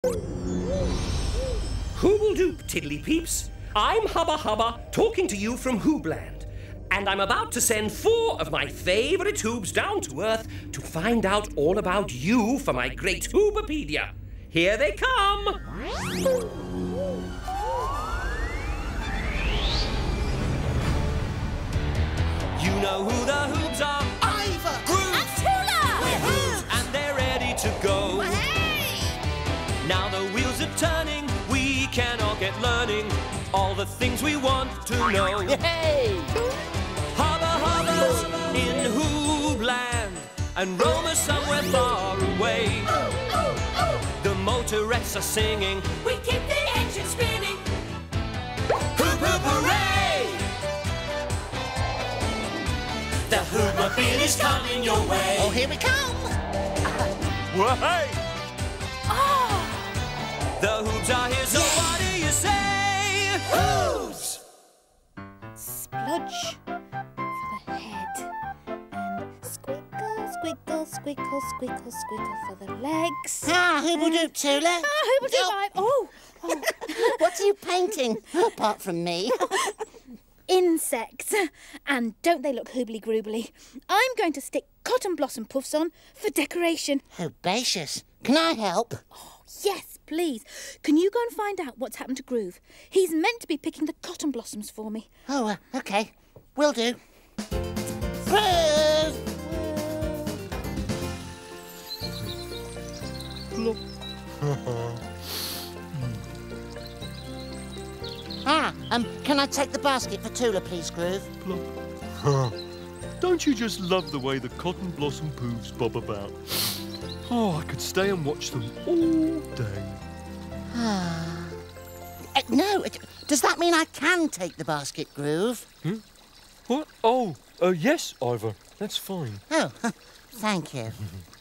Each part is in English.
Hooble-doop, tiddly-peeps. I'm Hubba Hubba, talking to you from Hoobland. And I'm about to send 4 of my favourite Hoobs down to Earth to find out all about you for my great Hoobopedia. Here they come! You know who the Hoobs are? Ivor! Groove! And Tula! We're Hoobs! And they're ready to go. Hey! Now the wheels are turning, we can all get learning all the things we want to know. Hey! Hubba Hubba's in Hoobland and Roma somewhere far away. The motorettes are singing, we keep the engine spinning. Hoop hoop hooray! The Hoobopede is coming your way. Oh, here we come! Hey! The Hoobs are here, so what do you say? Hoobs! Splodge for the head. And squiggle, squiggle, squiggle, squiggle, squiggle for the legs. Ah, Hooble-doop, Tula. Oh. What are you painting, apart from me? Insects. And don't they look hoobly-groobly? I'm going to stick cotton blossom puffs on for decoration. Herbaceous. Can I help? Oh, yes, please. Can you go and find out what's happened to Groove? He's meant to be picking the cotton blossoms for me. Oh, OK. Will do. Groove! Can I take the basket for Tula, please, Groove? Don't you just love the way the cotton blossom poofs bob about? Oh, I could stay and watch them all day. No, does that mean I can take the basket, Groove? What? Oh, yes, Ivor. That's fine. Oh, thank you.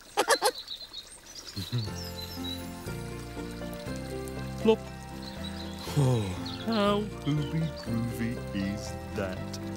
Plop. Oh, how hooby-groovy is that?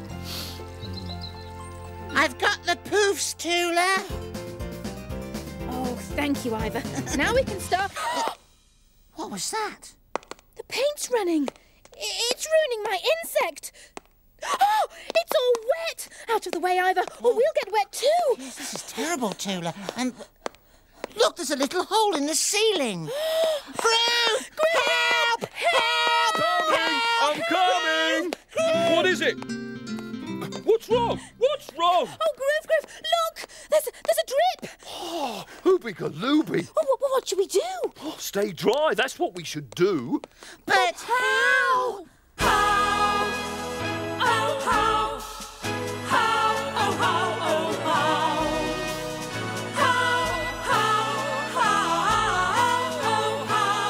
I've got the poofs, Tula. Oh, thank you, Ivor. Now we can start... What was that? The paint's running. It's ruining my insect. Oh, it's all wet. Out of the way, Ivor, or we'll get wet too. Yes, this is terrible, Tula. Look, there's a little hole in the ceiling. Groove! Help! Help! I'm coming! What is it? What's wrong? What's wrong? Oh, Groove, look! There's a drip. Oh, hooby-galooby. Oh, what should we do? Oh, stay dry, that's what we should do. But how? How? Oh, how? How? Oh, how? Oh, how? How? How? How? Oh,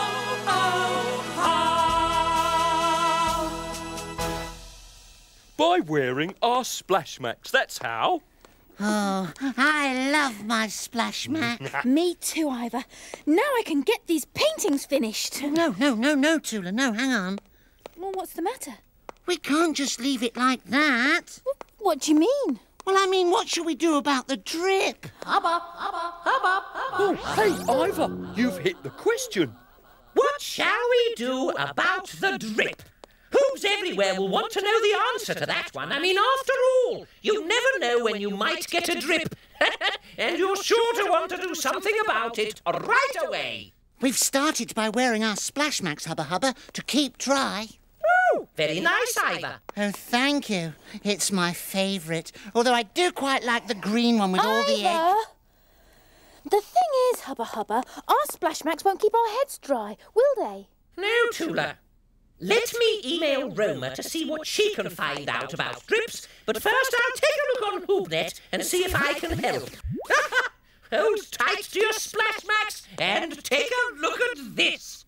how? Oh, how? By wearing our splash macs, that's how. Oh, I love my splash mat. Me too, Ivor. Now I can get these paintings finished. No, Tula, no, hang on. Well, what's the matter? We can't just leave it like that. What do you mean? Well, I mean, what shall we do about the drip? Hubba, hubba, hubba, hubba. Oh, hey, Ivor, you've hit the question. What shall we do about the drip? Hoobs everywhere will want to know the answer to that one. I mean, after all, you never know when you might get a drip. And you're sure to want to do something about it right away. We've started by wearing our splash macs, Hubba Hubba, to keep dry. Oh, very nice, Ivor. Oh, thank you. It's my favourite. Although I do quite like the green one with all the egg. Ivor! The thing is, Hubba Hubba, our splash macs won't keep our heads dry, will they? No, Tula. Let me email Roma to see what she can find out about drips, but first I'll take a look on HoobNet and see if I can help. Hold tight to your splash macs and take a look at this.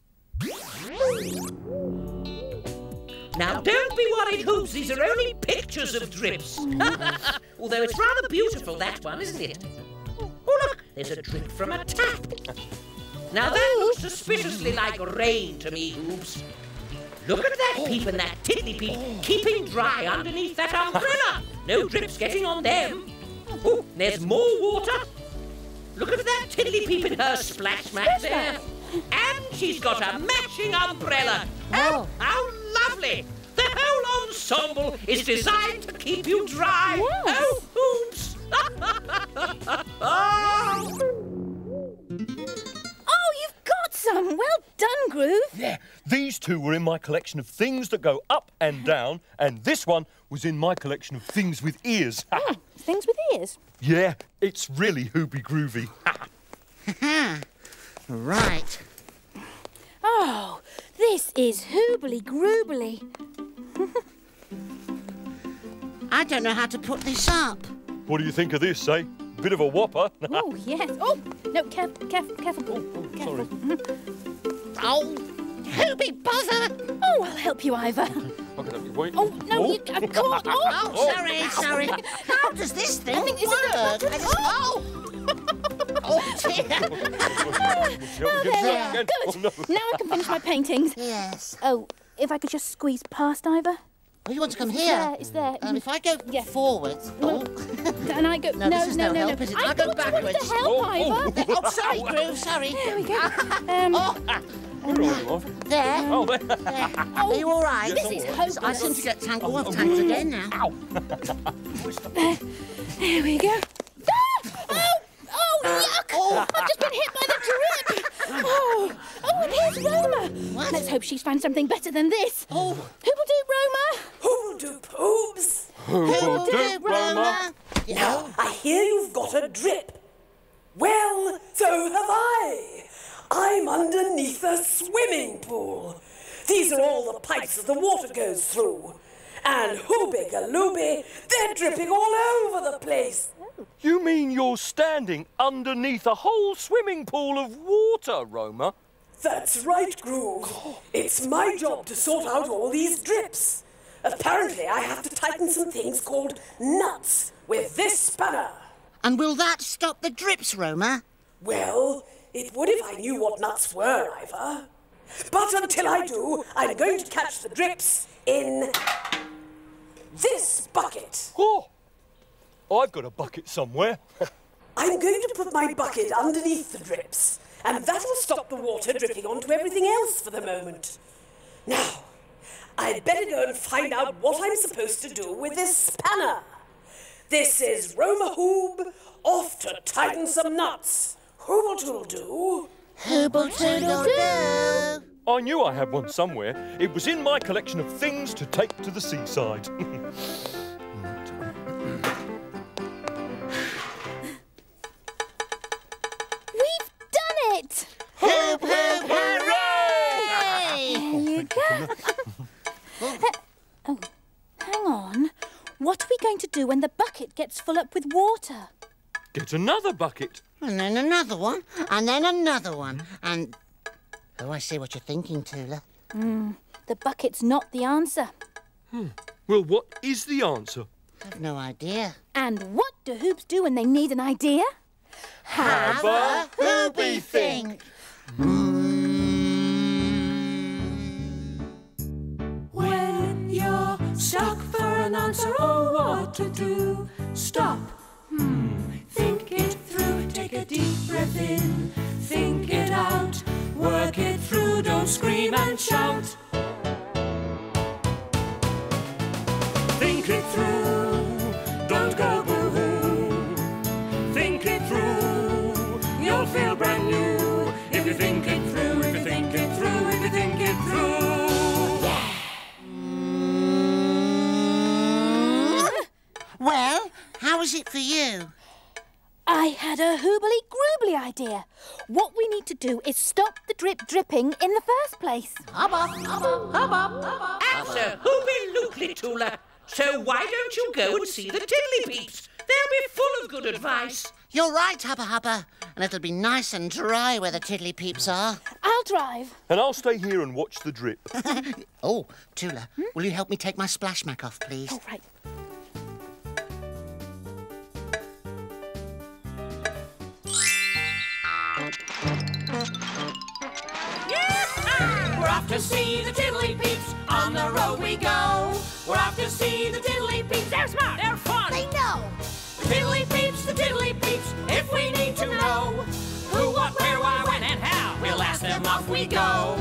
Now don't be worried, Hoobs, these are only pictures of drips. Although it's rather beautiful, that one, isn't it? Oh, look, there's a drip from a tap. Now that looks suspiciously like rain to me, Hoobs. Look at that peep and that tiddly peep keeping dry underneath that umbrella. No drips getting on them. Oh, there's more water. Look at that tiddly peep in her splash mat there. And she's got a matching umbrella. Oh, how lovely! The whole ensemble is designed to keep you dry. Yes. Oh, Hoobs! Oh, you've got some. Well done, Groove. Yeah, these two were in my collection of things that go up and down, and this one was in my collection of things with ears. Things with ears. Yeah, it's really hooby groovy. Right. Oh, this is hoobly groobly. I don't know how to put this up. What do you think of this, eh? Bit of a whopper. Oh, yes. Oh, no, careful. Careful. Sorry. Oh, Hooby bother! Oh, I'll help you, Ivor. I can help you wait. Oh, no, you caught. Oh, Oh, sorry. How does this thing think this is work? a button. Oh, dear. Oh, there we are. Again. Good. Oh, no. Now I can finish my paintings. Yes. Oh, if I could just squeeze past Ivor. Oh, you want to come here? It's there. If I go Yeah. forwards... Well, and I go... No, this is no help, is it? I go thought you wanted backwards. to help, Ivor. Oh, sorry, Groove, sorry. There we go. There. Oh, there. There. Are you all right? This is hopeless. I seem to get tangled. I've tangled again now. Ow. There we go. Ah! Oh, yuck! I've just been hit by the drip. Oh, and here's Roma. What? Let's hope she's found something better than this. Oh. Who'll do, Roma? Who'll do, Hoobs? Who'll do, Roma? Now, I hear you've got a drip. Well, so have I. I'm underneath a swimming pool. These are all the pipes that the water goes through. And hooby-galooby, they're dripping all over the place. You mean you're standing underneath a whole swimming pool of water, Roma? That's right, Groove. It's my job to sort out all these drips. Apparently, I have to tighten some things called nuts with this spanner. And will that stop the drips, Roma? Well, it would if I knew what nuts were, Ivor. But until I do, I'm going to catch the drips in this bucket. Oh, I've got a bucket somewhere. I'm going to put my bucket underneath the drips, and that'll stop the water dripping onto everything else for the moment. Now, I'd better go and find out what I'm supposed to do with this spanner. This is Roma Hoob, off to tighten some nuts. Hooble-toodle-doo. Hooble-toodle-doo. I knew I had one somewhere. It was in my collection of things to take to the seaside. We've done it! Hoop, hoop, hooray! There you go. Oh, hang on. What are we going to do when the bucket gets full up with water? Get another bucket. And then another one, and then another one, and... Oh, I see what you're thinking, Tula. The bucket's not the answer. Well, what is the answer? I've no idea. And what do Hoobs do when they need an idea? Have a Hooby think. When you're stuck for an answer or what to do, stop. Think it through, take a deep breath in, think it out, work it through, don't scream and shout. Think it through, don't go boo-hoo. Think it through, you'll feel brand new. If you think it through, if you think it through, if you think it through. Well, how was it for you? I had a hoobly-groobly idea. What we need to do is stop the drip dripping in the first place. Absolutely, Tula. So why don't you go and see the Tiddly Peeps? They'll be full of good advice. You're right, Hubba Hubba. And it'll be nice and dry where the Tiddly Peeps are. I'll drive. And I'll stay here and watch the drip. Oh, Tula, will you help me take my splash mac off, please? All right. We're off to see the Tiddly Peeps. On the road we go. We're off to see the Tiddly Peeps. They're smart. They're fun. They know. The Tiddly Peeps, the Tiddly Peeps. If we need to know who, what, where, why, when, and how, we'll ask them off we go.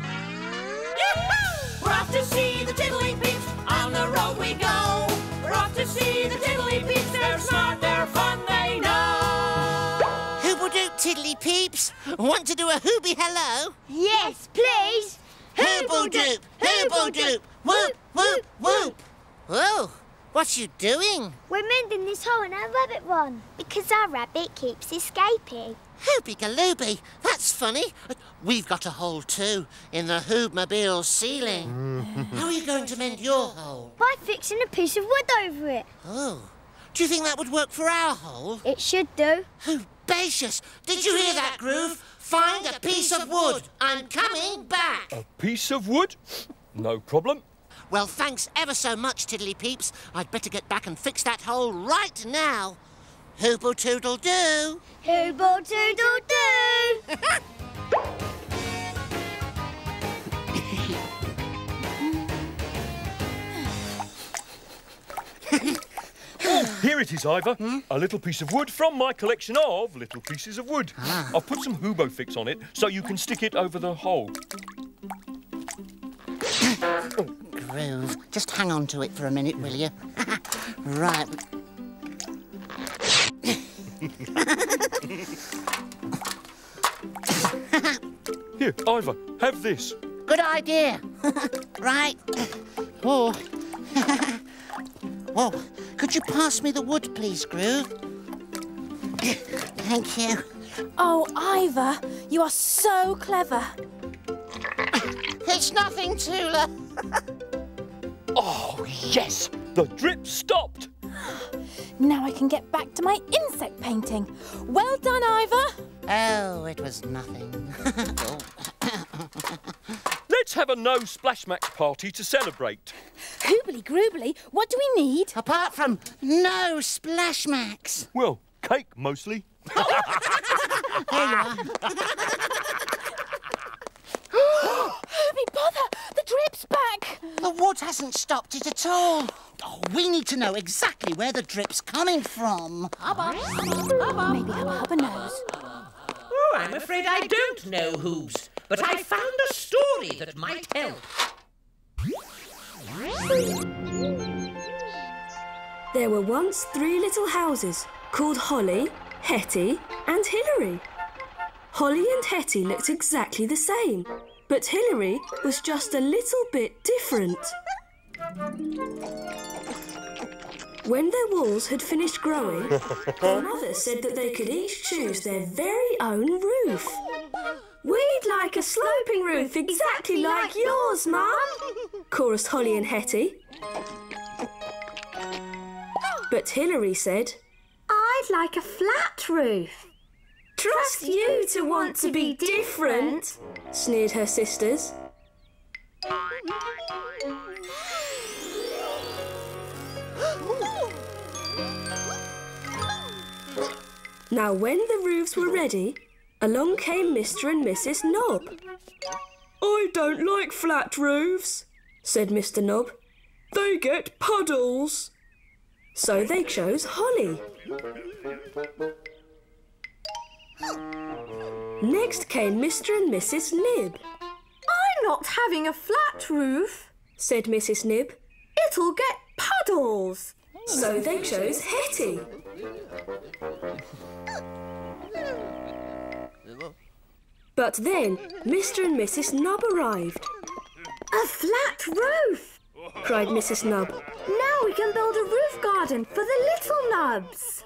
We're off to see the tiddly peeps, on the road we go. We're off to see the tiddly peeps, they're smart, they're fun, they know. Hooble-doop, tiddly peeps. Want to do a hoobie hello? Yes, please. Hooble-doop, hooble-doop, whoop, whoop, whoop. Whoa, what's you doing? We're mending this hole in our rabbit run because our rabbit keeps escaping. Hoobie-galooby, that's funny. We've got a hole too, in the Hoobmobile's ceiling. How are you going to mend your hole? By fixing a piece of wood over it. Oh, do you think that would work for our hole? It should do. Hoobacious! Did you hear that, Groove? Find a piece of wood. I'm coming back. A piece of wood? No problem. Well, thanks ever so much, tiddly peeps. I'd better get back and fix that hole right now. Hooble-toodle-doo. Hooble-toodle-doo. Here it is, Ivor. A little piece of wood from my collection of little pieces of wood. I've put some Hoobo fix on it so you can stick it over the hole. Groove, just hang on to it for a minute, will you? Right. Here, Ivor, have this. Good idea. Right. Oh. Oh, could you pass me the wood, please, Groove? Thank you. Oh, Ivor, you are so clever. It's nothing, Tula. Oh, yes! The drip stopped! Now I can get back to my insect painting. Well done, Ivor. Oh, it was nothing. Let's have a no splash max party to celebrate. Hoobly groobly, what do we need? Apart from no splash max. Well, cake mostly. Here you are. Hoobly bother, the drip's back. The wood hasn't stopped it at all. Oh, we need to know exactly where the drip's coming from. Maybe Hubba knows. Oh, I'm afraid I don't know, Hoobs, but I found a story that might help. There were once 3 little houses called Holly, Hetty and Hilary. Holly and Hetty looked exactly the same, but Hilary was just a little bit different. When their walls had finished growing, their mother said that they could each choose their very own roof. We'd like a sloping roof exactly like yours, Mum, chorused Holly and Hetty. But Hilary said, I'd like a flat roof. Trust you to want to be different, sneered her sisters. Now, when the roofs were ready, along came Mr. and Mrs. Knob. I don't like flat roofs, said Mr. Knob. They get puddles. So they chose Holly. Next came Mr. and Mrs. Nib. I'm not having a flat roof, said Mrs. Nib. It'll get puddles. So they chose Hetty. But then Mr. and Mrs. Nub arrived. A flat roof, cried Mrs. Nub. Now we can build a roof garden for the little nubs.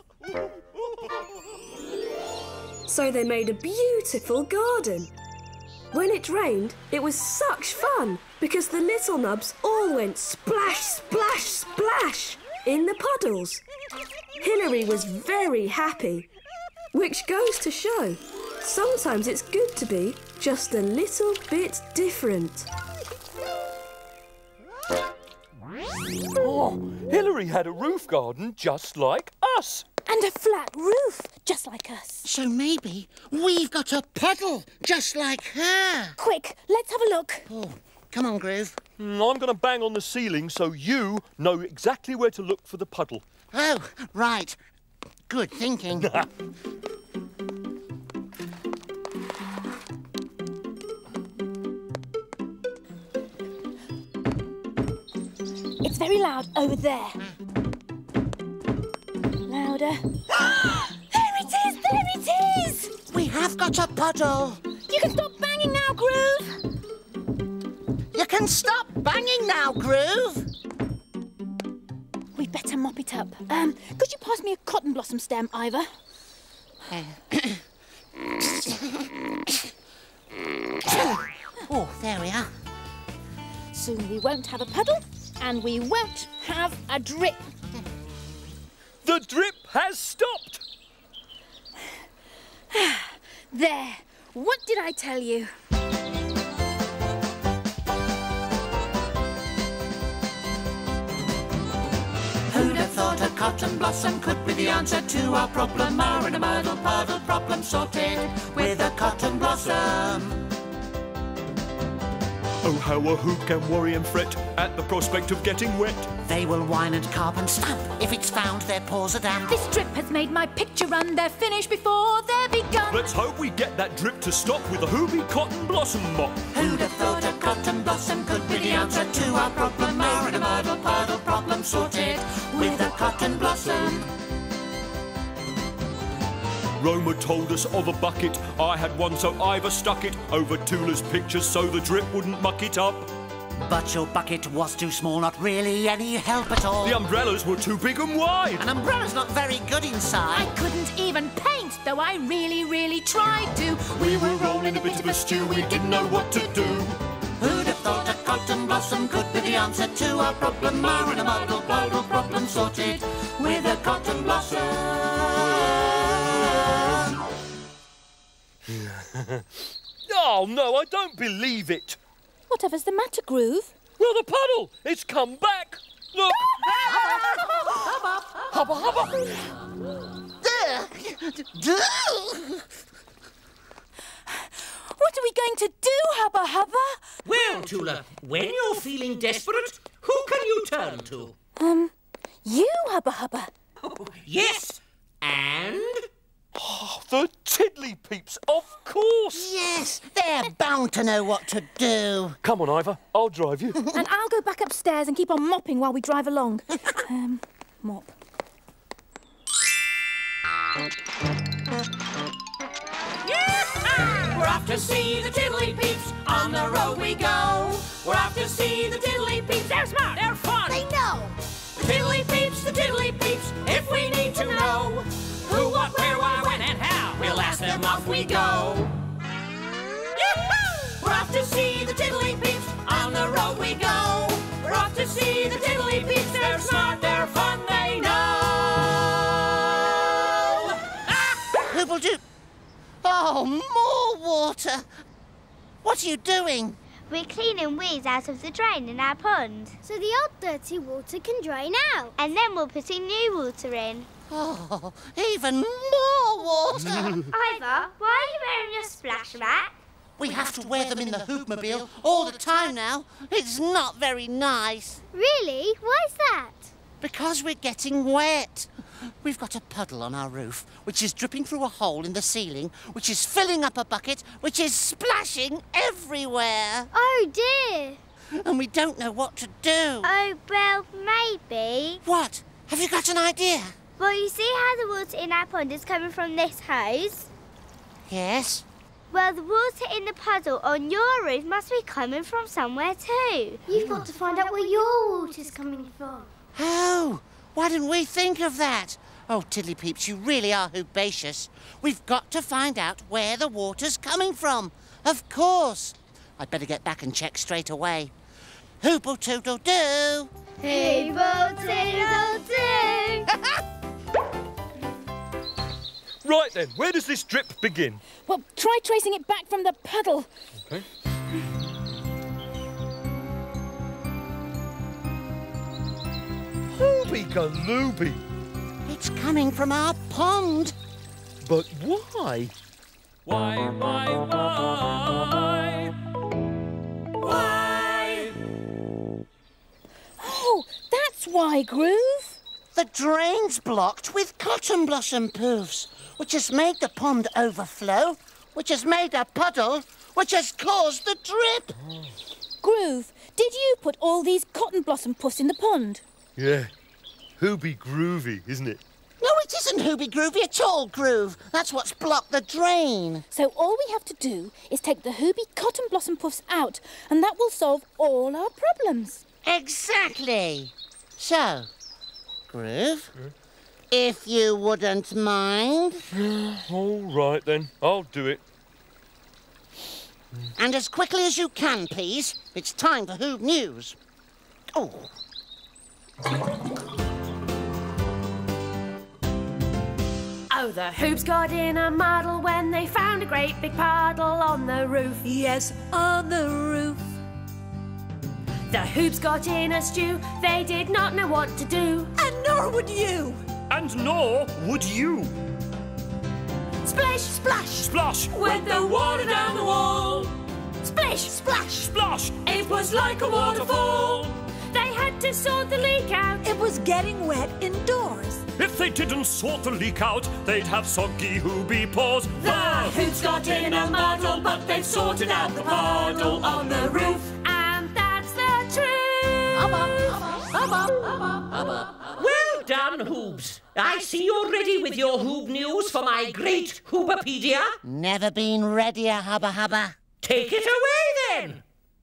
So they made a beautiful garden. When it rained, it was such fun because the little nubs all went splash, splash, splash in the puddles. Hilary was very happy, which goes to show sometimes it's good to be just a little bit different. Oh, Hilary had a roof garden just like us. And a flat roof, just like us. So maybe we've got a puddle just like her. Quick, let's have a look. Oh, come on, Groove. I'm going to bang on the ceiling so you know exactly where to look for the puddle. Oh, right. Good thinking. It's very loud over there. Louder. There it is! There it is! We have got a puddle. You can stop banging now, Groove. You can stop banging now, Groove. We'd better mop it up. Could you pass me a cotton blossom stem, Ivor? Oh, there we are. Soon we won't have a puddle, and we won't have a drip. The drip has stopped. There. What did I tell you? Who'd have thought a cotton blossom could be the answer to our problem? Are in a muddle puddle problem sorted with a cotton blossom. Oh, how a hoop can worry and fret at the prospect of getting wet. They will whine and carp and stamp if it's found their paws are damp. This drip has made my picture run. They're finished before they're begun. Let's hope we get that drip to stop with a Hoobie cotton blossom mop. Who'd have thought a cotton blossom could be the answer to our problem? Are in a muddle puddle problem sorted with a cotton blossom. Roma told us of a bucket. I had one, so Ivor stuck it over Tula's pictures so the drip wouldn't muck it up. But your bucket was too small, not really any help at all. The umbrellas were too big and wide. An umbrella's not very good inside. I couldn't even paint, though I really, really tried to. We were rolling a bit of a stew, we didn't know what to do. Who'd have thought a cotton blossom could be the answer to our problem? Are in a muddle puddle problem sorted with a cotton blossom. Oh, no, I don't believe it. Whatever's the matter, Groove? Well, the puddle, it's come back. Look. Hubba, hubba. There. What are we going to do, Hubba Hubba? Well, Tula, when you're feeling desperate, who can you turn to? You, Hubba Hubba. Yes, and... Oh, the Tiddly Peeps, of course. Yes, they're bound to know what to do. Come on, Ivor, I'll drive you. And I'll go back upstairs and keep on mopping while we drive along. Mop. We're off to see the Tiddly Peeps. On the road we go. We're off to see the Tiddly Peeps. They're smart. They're fun. They know. The Tiddly Peeps, the Tiddly Peeps. If we need to know who, what, where, why, when, and how, we'll ask them. Off we go. Yee-hoo! We're off to see the Tiddly Peeps. On the road we go. We're off to see the Tiddly Peeps. They're smart. They're fun. They know. Who will do? Oh, more water. What are you doing? We're cleaning weeds out of the drain in our pond. So the old dirty water can drain out. And then we'll put in new water in. Oh, even more water. Ivor, why are you wearing your splash mat? We have to wear them in the Hoopmobile all the time now. It's not very nice. Really? Why's that? Because we're getting wet. We've got a puddle on our roof, which is dripping through a hole in the ceiling, which is filling up a bucket, which is splashing everywhere. Oh, dear. And we don't know what to do. Oh, well, maybe. What? Have you got an idea? Well, you see how the water in our pond is coming from this hose? Yes. Well, the water in the puddle on your roof must be coming from somewhere too. You've got to find out where your water's coming from. Oh, why didn't we think of that? Oh, Tiddly Peeps, you really are hoobacious. We've got to find out where the water's coming from. Of course. I'd better get back and check straight away. Hooble-toodle-doo. Hooble-toodle-doo. Right then, where does this drip begin? Well, try tracing it back from the puddle. Okay. Hoobie-galooby. It's coming from our pond. But why? Why? Oh, that's why, Groove. The drain's blocked with cotton blossom poofs, which has made the pond overflow, which has made a puddle, which has caused the drip. Groove, Did you put all these cotton blossom puffs in the pond? Yeah. Hooby groovy, isn't it? No, it isn't Hooby Groovy at all, Groove. That's what's blocked the drain. So all we have to do is take the Hooby cotton blossom puffs out, and that will solve all our problems. Exactly. So, Groove, if you wouldn't mind. All right, then. I'll do it. And as quickly as you can, please. It's time for Hoob News. Oh. Oh, the Hoobs got in a muddle when they found a great big puddle on the roof. Yes, on the roof. The Hoobs got in a stew, they did not know what to do. And nor would you. And nor would you. Splish, splash, Splash! went the water down the wall. Splish, splash, Splash! it was like a waterfall. They had to sort the leak out. It was getting wet indoors. If they didn't sort the leak out, they'd have soggy Hooby paws. The Hoobs got in a muddle, but they've sorted out the puddle on the roof. And that's the truth. Well done, Hoobs. I see you're ready with your Hoob News for my great Hoobopedia. Never been readier, Hubba Hubba. Take it away, then.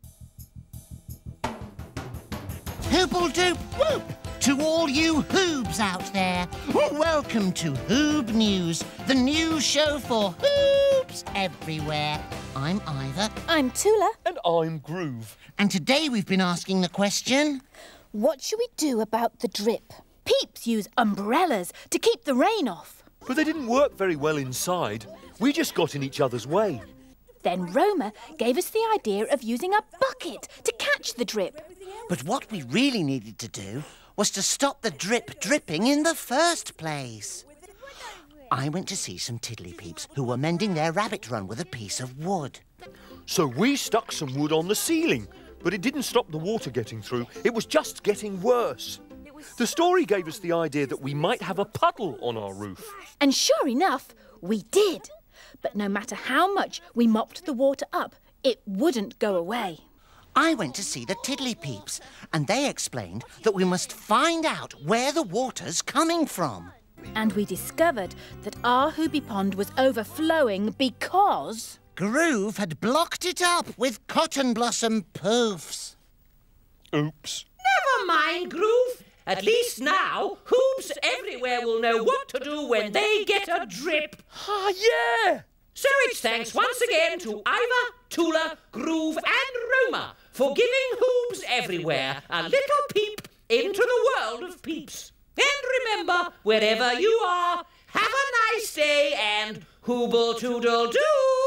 Hooble-doop whoop to all you Hoobs out there. Welcome to Hoob News, the news show for Hoobs everywhere. I'm Ivor. I'm Tula. And I'm Groove. And today we've been asking the question... What should we do about the drip? Peeps use umbrellas to keep the rain off. But they didn't work very well inside. We just got in each other's way. Then Roma gave us the idea of using a bucket to catch the drip. But what we really needed to do was to stop the drip dripping in the first place. I went to see some tiddly peeps who were mending their rabbit run with a piece of wood. So we stuck some wood on the ceiling, but it didn't stop the water getting through. It was just getting worse. The story gave us the idea that we might have a puddle on our roof. And sure enough, we did. But no matter how much we mopped the water up, it wouldn't go away. I went to see the tiddly peeps, and they explained that we must find out where the water's coming from. And we discovered that our Hooby pond was overflowing because... Groove had blocked it up with cotton blossom poofs. Oops. Never mind, Groove. At least now, Hoobs everywhere will know what to do when they get a drip. Ah, yeah! So it's thanks once again to Ivor, Tula, Groove and Roma for giving Hoobs everywhere a little peep into the world of peeps. And remember, wherever you are, have a nice day and hooble-toodle-doo!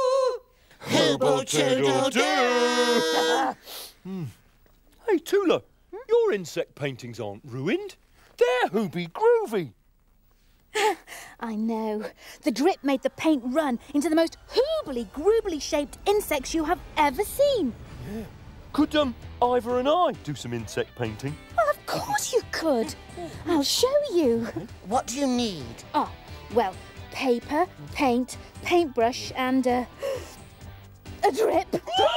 Hooble-toodle-doo! Hey, Tula, your insect paintings aren't ruined. They're Hooby groovy. I know. The drip made the paint run into the most hoobly-groobly shaped insects you have ever seen. Yeah. Could Ivor and I do some insect painting? Well, of course you could. I'll show you. What do you need? Oh, well, paper, paint, paintbrush and, a drip.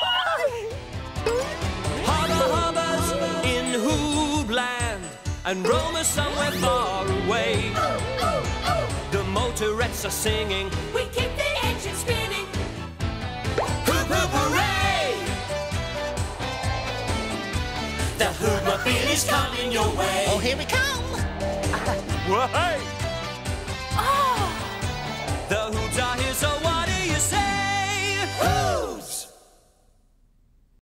Hubba-hubba's in Hoobland, and Roma's somewhere far away. The motorettes are singing, We keep the engine spinning. hoop hoop hooray! The Hoobmobile is coming your way. Oh, here we come! Well, hey!